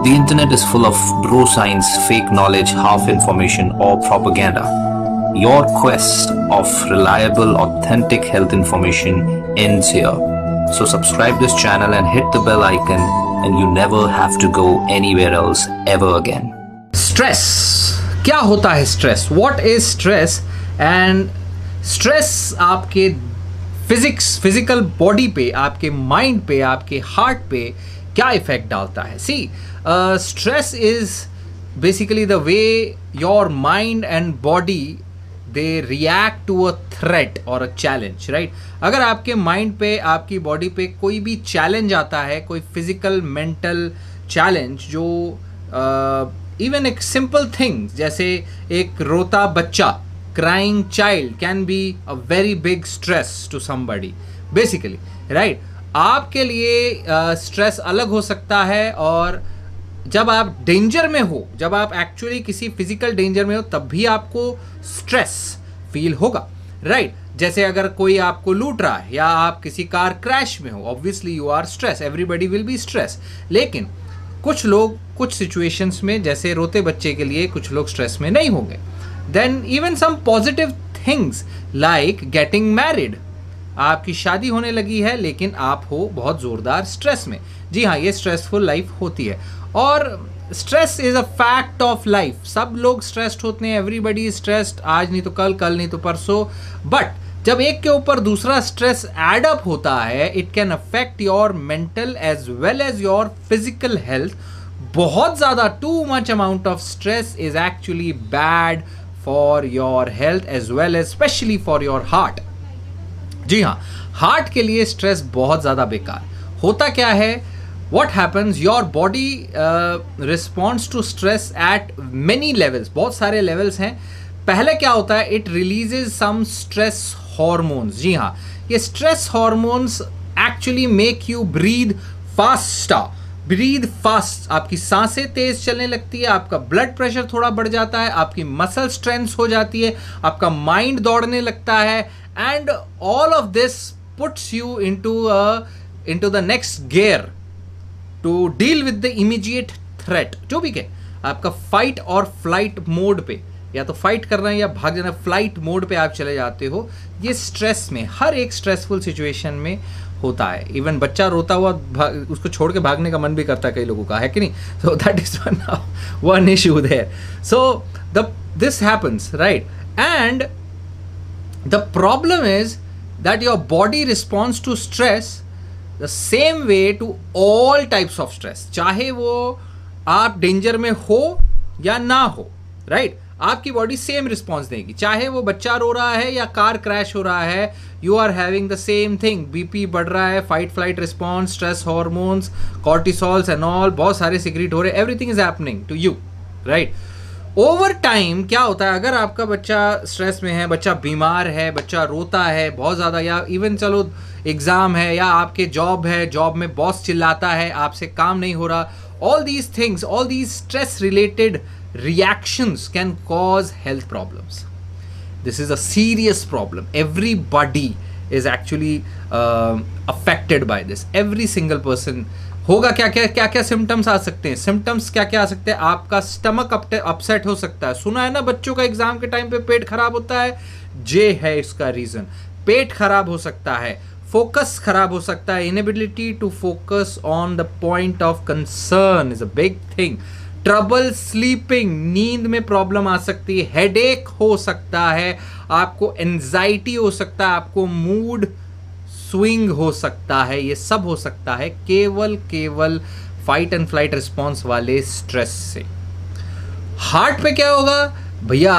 The internet is full of bro science, fake knowledge, half information, or propaganda. Your quest of reliable, authentic health information ends here. So subscribe this channel and hit the bell icon, and you never have to go anywhere else ever again. Stress. क्या होता है stress? What is stress? And stress आपके physical body पे, आपके mind पे, आपके heart पे क्या इफेक्ट डालता है? See, stress is basically the way your mind and body they react to a threat और अ चैलेंज, राइट? अगर आपके माइंड पे, आपकी बॉडी पे कोई भी चैलेंज आता है, कोई फिजिकल मेंटल चैलेंज, जो इवन एक सिंपल थिंग जैसे एक रोता बच्चा, crying child can be a very big stress to somebody basically, right? आपके लिए स्ट्रेस अलग हो सकता है, और जब आप डेंजर में हो, जब आप एक्चुअली किसी फिजिकल डेंजर में हो, तब भी आपको स्ट्रेस फील होगा, राइट? जैसे अगर कोई आपको लूट रहा है या आप किसी कार क्रैश में हो, obviously you are stress, everybody will be stress. लेकिन कुछ लोग कुछ सिचुएशंस में, जैसे रोते बच्चे के लिए, कुछ लोग स्ट्रेस में नहीं होंगे। Then even some positive things like getting married, आपकी शादी होने लगी है लेकिन आप हो बहुत ज़ोरदार स्ट्रेस में। जी हाँ, ये स्ट्रेसफुल लाइफ होती है, और stress is a fact of life. सब लोग स्ट्रेस्ड होते हैं, एवरीबडी स्ट्रेस्ड, आज नहीं तो कल, कल नहीं तो परसों। बट जब एक के ऊपर दूसरा स्ट्रेस एड अप होता है, it can affect your mental as well as your physical health. बहुत ज़्यादा, too much amount of stress is actually bad for your health as well as specially for your heart. जी हाँ, heart के लिए stress बहुत ज़्यादा बेकार। होता क्या है, what happens, your body responds to stress at many levels, बहुत सारे लेवल्स हैं। पहले क्या होता है, it releases some stress hormones. जी हाँ, ये stress hormones actually make you breathe faster, breathe fast, आपकी सांसें तेज चलने लगती है, आपका ब्लड प्रेशर थोड़ा बढ़ जाता है, आपकी मसल स्ट्रेंथ हो जाती है, आपका माइंड दौड़ने लगता है, and all of this puts you into the next gear to deal with the immediate threat. जो भी कहे, आपका फाइट और फ्लाइट मोड पे, या तो फाइट करना है या भाग जाना, फ्लाइट मोड पे आप चले जाते हो। ये स्ट्रेस में, हर एक स्ट्रेसफुल सिचुएशन में होता है। इवन बच्चा रोता हुआ उसको छोड़ के भागने का मन भी करता है कई लोगों का, है कि नहीं? So that is one issue there. So this happens, right? And the problem is that your body responds to stress the same way to all types of stress, चाहे वो आप डेंजर में हो या ना हो, राइट? आपकी बॉडी सेम रिस्पॉन्स देगी, चाहे वो बच्चा रो रहा है या कार क्रैश हो रहा है। You are having the same thing, BP बढ़ रहा है, fight flight response, stress hormones, cortisols and all, बहुत सारे सिक्रीट हो रहे, everything is happening to you, right? Over time क्या होता है, अगर आपका बच्चा स्ट्रेस में है, बच्चा बीमार है, बच्चा रोता है बहुत ज़्यादा, या इवन चलो एग्ज़ाम है, या आपके जॉब है, जॉब में बॉस चिल्लाता है, आपसे काम नहीं हो रहा, all these things, all these stress related reactions can cause health problems. This is a serious problem. Everybody is actually affected by this. Every single person. होगा क्या क्या क्या क्या सिम्टम्स आ सकते हैं? सिम्टम्स क्या क्या आ सकते हैं? आपका स्टमक अपसेट हो सकता है। सुना है ना, बच्चों का एग्जाम के टाइम पे पेट खराब होता है, जे है इसका रीजन। पेट खराब हो सकता है, फोकस खराब हो सकता है, inability to focus on the point of concern is a big thing. Trouble sleeping, नींद में प्रॉब्लम आ सकती है, हेडेक हो सकता है, आपको एंजाइटी हो सकता है, आपको मूड स्विंग हो सकता है। ये सब हो सकता है केवल फाइट एंड फ्लाइट रिस्पॉन्स वाले स्ट्रेस से। हार्ट पे क्या होगा भैया,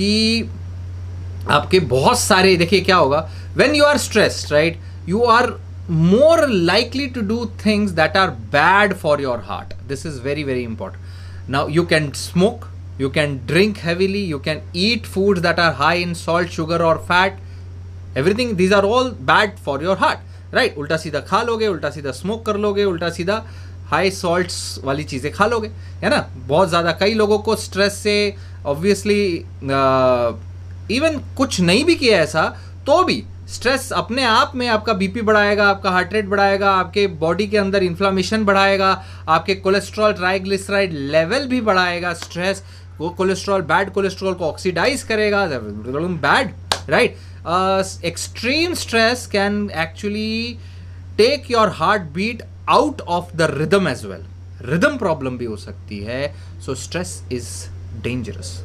आपके बहुत सारे, देखिए क्या होगा, when you are stressed, right, you are more likely to do things that are bad for your heart. This is very, very important. Now you can smoke, you can drink heavily, you can eat foods that are high in salt, sugar or fat. Everything, these are all bad for your heart, right? उल्टा सीधा खा लोगे, उल्टा सीधा smoke कर लोगे, उल्टा सीधा हाई सॉल्ट्स वाली चीज़ें खा लोगे, है ना? बहुत ज़्यादा, कई लोगों को स्ट्रेस से ऑब्वियसली इवन कुछ नहीं भी किया ऐसा तो भी स्ट्रेस अपने आप में आपका बीपी बढ़ाएगा, आपका हार्ट रेट बढ़ाएगा, आपके बॉडी के अंदर इन्फ्लामेशन बढ़ाएगा, आपके कोलेस्ट्रॉल ट्राइग्लिसराइड लेवल भी बढ़ाएगा। स्ट्रेस वो कोलेस्ट्रॉल, बैड कोलेस्ट्रॉल को ऑक्सीडाइज करेगा, bad, right. Extreme stress can actually take your heart beat out of the rhythm as well, rhythm problem भी हो सकती है। So stress is dangerous.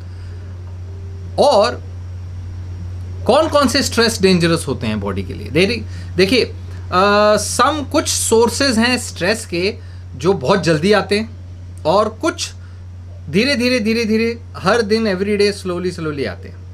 और कौन कौन से स्ट्रेस डेंजरस होते हैं बॉडी के लिए? देखिए, कुछ सोर्सेज हैं स्ट्रेस के जो बहुत जल्दी आते हैं, और कुछ धीरे धीरे हर दिन एवरीडे स्लोली आते हैं।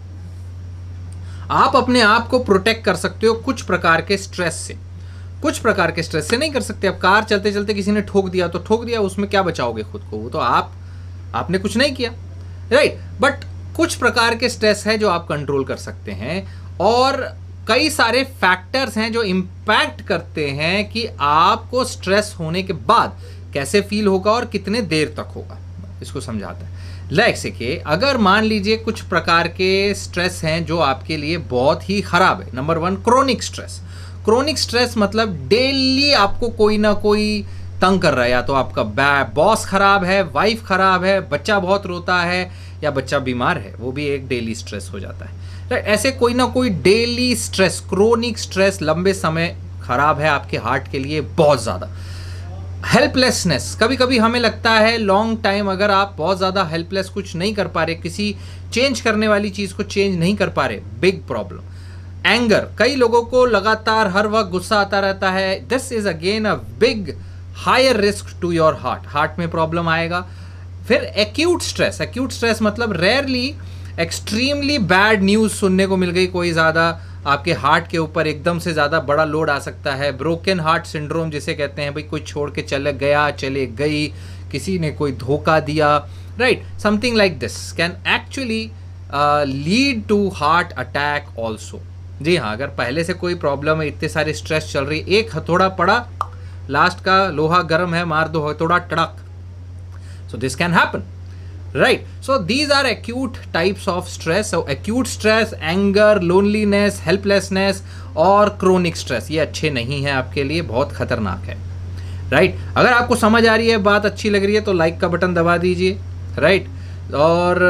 आप अपने आप को प्रोटेक्ट कर सकते हो कुछ प्रकार के स्ट्रेस से, कुछ प्रकार के स्ट्रेस से नहीं कर सकते। अब कार चलते चलते किसी ने ठोक दिया तो ठोक दिया, उसमें क्या बचाओगे खुद को? वो तो आपने कुछ नहीं किया, राइट। बट कुछ प्रकार के स्ट्रेस है जो आप कंट्रोल कर सकते हैं, और कई सारे फैक्टर्स हैं जो इंपैक्ट करते हैं कि आपको स्ट्रेस होने के बाद कैसे फील होगा और कितने देर तक होगा। इसको समझाता है। जैसे अगर मान लीजिए कुछ प्रकार के स्ट्रेस हैं जो आपके लिए बहुत ही खराब है। Number 1, chronic stress. Chronic stress मतलब डेली आपको कोई ना कोई तंग कर रहा है, या तो आपका बॉस खराब है, वाइफ खराब है, बच्चा बहुत रोता है, या बच्चा बीमार है, वो भी एक डेली स्ट्रेस हो जाता है। ऐसे कोई ना कोई डेली स्ट्रेस, क्रोनिक स्ट्रेस लंबे समय खराब है आपके हार्ट के लिए बहुत ज़्यादा। हेल्पलेसनेस, कभी कभी हमें लगता है लॉन्ग टाइम अगर आप बहुत ज़्यादा हेल्पलेस, कुछ नहीं कर पा रहे, किसी चेंज करने वाली चीज़ को चेंज नहीं कर पा रहे, बिग प्रॉब्लम। एंगर, कई लोगों को लगातार हर वक्त गुस्सा आता रहता है। This is again a big higher risk to your heart में प्रॉब्लम आएगा। फिर एक्यूट स्ट्रेस, एक्यूट स्ट्रेस मतलब रेयरली एक्सट्रीमली बैड न्यूज़ सुनने को मिल गई, कोई ज़्यादा आपके हार्ट के ऊपर एकदम से ज़्यादा बड़ा लोड आ सकता है। ब्रोकन हार्ट सिंड्रोम जिसे कहते हैं, भाई कोई छोड़ के चले गया, चले गई, किसी ने कोई धोखा दिया, right, something like this can actually lead to heart attack also. जी हाँ, अगर पहले से कोई प्रॉब्लम है, इतने सारे स्ट्रेस चल रही, एक हथौड़ा पड़ा, लास्ट का लोहा गर्म है, मार दो हथौड़ा टड़क, so this can happen, right? So these are acute types of stress. So acute stress, anger, loneliness, helplessness और chronic stress, ये अच्छे नहीं हैं आपके लिए, बहुत खतरनाक है, right? अगर आपको समझ आ रही है, बात अच्छी लग रही है, तो लाइक का बटन दबा दीजिए, right? और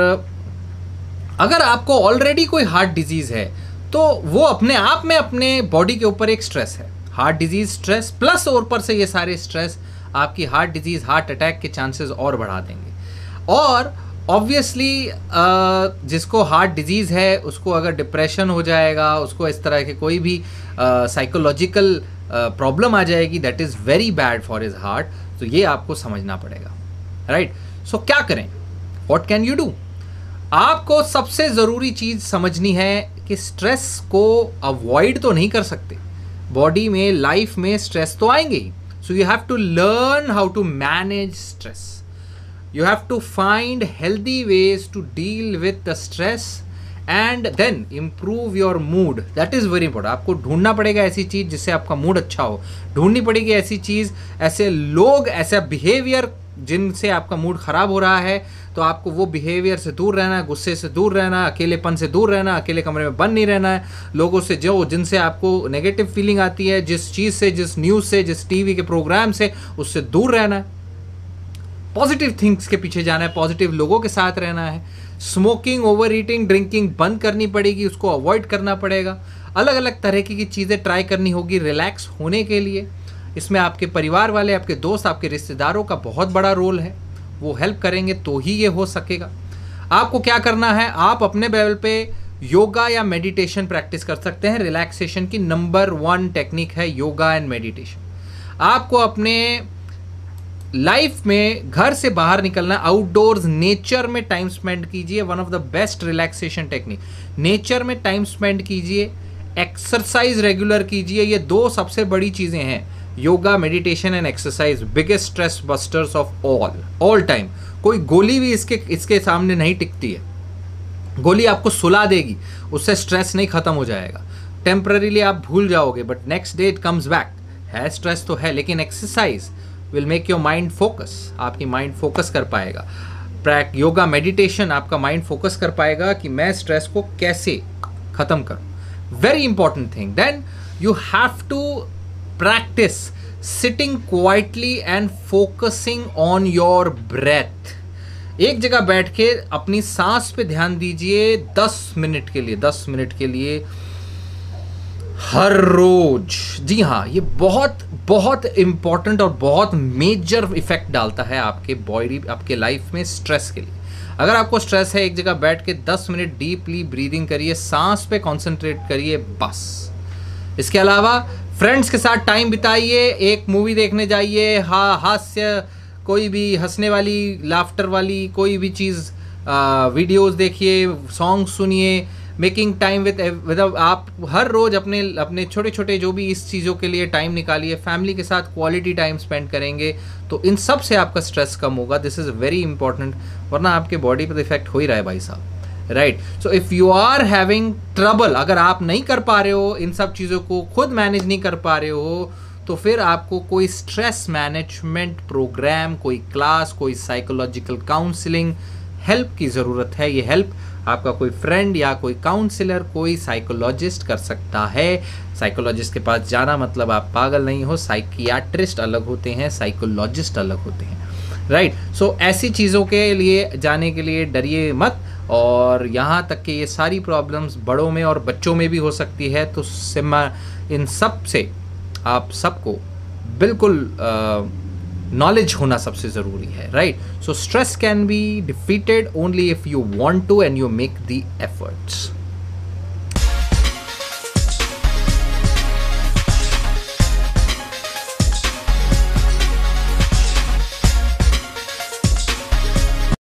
अगर आपको ऑलरेडी कोई हार्ट डिजीज है तो वो अपने आप में अपने बॉडी के ऊपर एक स्ट्रेस है। हार्ट डिजीज स्ट्रेस प्लस और ऊपर से ये सारे स्ट्रेस आपकी हार्ट डिजीज, हार्ट अटैक के चांसेस और बढ़ा देंगे। और ऑब्वियसली जिसको हार्ट डिजीज़ है उसको अगर डिप्रेशन हो जाएगा, उसको इस तरह के कोई भी साइकोलॉजिकल प्रॉब्लम आ जाएगी, that is very bad for his heart. तो ये आपको समझना पड़ेगा, राइट? सो क्या करें, व्हाट कैन यू डू? आपको सबसे ज़रूरी चीज़ समझनी है कि स्ट्रेस को अवॉइड तो नहीं कर सकते, बॉडी में, लाइफ में स्ट्रेस तो आएंगे ही। So you have to learn how to manage stress. You have to find healthy ways to deal with the stress and then improve your mood. That is very important. आपको ढूंढना पड़ेगा ऐसी चीज़ जिससे आपका mood अच्छा हो, ढूंढनी पड़ेगी ऐसी चीज़, ऐसे लोग, ऐसा बिहेवियर जिनसे आपका मूड ख़राब हो रहा है, तो आपको वो बिहेवियर से दूर रहना है, गुस्से से दूर रहना, अकेलेपन से दूर रहना, अकेले कमरे में बंद नहीं रहना है, लोगों से जो जिनसे आपको नेगेटिव फीलिंग आती है, जिस चीज़ से, जिस न्यूज़ से, जिस टीवी के प्रोग्राम से, उससे दूर रहना है, पॉजिटिव थिंग्स के पीछे जाना है, पॉजिटिव लोगों के साथ रहना है। स्मोकिंग, ओवर ईटिंग, ड्रिंकिंग बंद करनी पड़ेगी, उसको अवॉइड करना पड़ेगा। अलग अलग तरह की चीज़ें ट्राई करनी होगी रिलैक्स होने के लिए। इसमें आपके परिवार वाले, आपके दोस्त, आपके रिश्तेदारों का बहुत बड़ा रोल है, वो हेल्प करेंगे तो ही ये हो सकेगा। आपको क्या करना है, आप अपने लेवल पे योगा या मेडिटेशन प्रैक्टिस कर सकते हैं। रिलैक्सेशन की नंबर 1 टेक्निक है योगा एंड मेडिटेशन। आपको अपने लाइफ में घर से बाहर निकलना, आउटडोर्स नेचर में टाइम स्पेंड कीजिए, one of the best relaxation technique. Nature में टाइम स्पेंड कीजिए, एक्सरसाइज रेगुलर कीजिए, ये 2 सबसे बड़ी चीज़ें हैं, yoga, meditation and exercise, biggest stress busters of all time. कोई गोली भी इसके सामने नहीं टिकती है। गोली आपको सुला देगी, उससे स्ट्रेस नहीं खत्म हो जाएगा, टेम्पररीली आप भूल जाओगे, but next day it comes back. है स्ट्रेस तो है, लेकिन exercise will make your mind focus, आपकी माइंड फोकस कर पाएगा। योगा मेडिटेशन आपका माइंड फोकस कर पाएगा कि मैं स्ट्रेस को कैसे ख़त्म करूँ, very important thing. Then you have to practice sitting quietly and focusing on your breath. एक जगह बैठ के अपनी सांस पे ध्यान दीजिए 10 मिनट के लिए, 10 मिनट के लिए हर रोज। जी हाँ, ये बहुत बहुत इंपॉर्टेंट और बहुत मेजर इफेक्ट डालता है आपके बॉडी, आपके लाइफ में स्ट्रेस के लिए। अगर आपको स्ट्रेस है, एक जगह बैठ के 10 मिनट डीपली ब्रीदिंग करिए, सांस पे कंसंट्रेट करिए, बस। इसके अलावा फ्रेंड्स के साथ टाइम बिताइए, एक मूवी देखने जाइए, हास्य, कोई भी हंसने वाली, लाफ्टर वाली कोई भी चीज़, वीडियोस देखिए, सॉन्ग सुनिए, मेकिंग टाइम विद आप हर रोज़ अपने छोटे छोटे जो भी इस चीज़ों के लिए टाइम निकालिए। फैमिली के साथ क्वालिटी टाइम स्पेंड करेंगे तो इन सब से आपका स्ट्रेस कम होगा। दिस इज़ वेरी इंपॉर्टेंट, वरना आपके बॉडी पर इफेक्ट हो ही रहा है भाई साहब, right. So if you are having trouble, अगर आप नहीं कर पा रहे हो इन सब चीज़ों को, खुद मैनेज नहीं कर पा रहे हो, तो फिर आपको कोई स्ट्रेस मैनेजमेंट प्रोग्राम, कोई क्लास, कोई साइकोलॉजिकल काउंसलिंग हेल्प की ज़रूरत है। ये हेल्प आपका कोई फ्रेंड या कोई काउंसलर, कोई साइकोलॉजिस्ट कर सकता है। साइकोलॉजिस्ट के पास जाना मतलब आप पागल नहीं हो, साइकियाट्रिस्ट अलग होते हैं, साइकोलॉजिस्ट अलग होते हैं, राइट। सो ऐसी चीज़ों के लिए जाने के लिए डरिए मत। और यहाँ तक कि ये सारी प्रॉब्लम्स बड़ों में और बच्चों में भी हो सकती है, तो इन सब से आप सबको बिल्कुल नॉलेज होना सबसे ज़रूरी है, right. So stress can be defeated only if you want to and you make the efforts.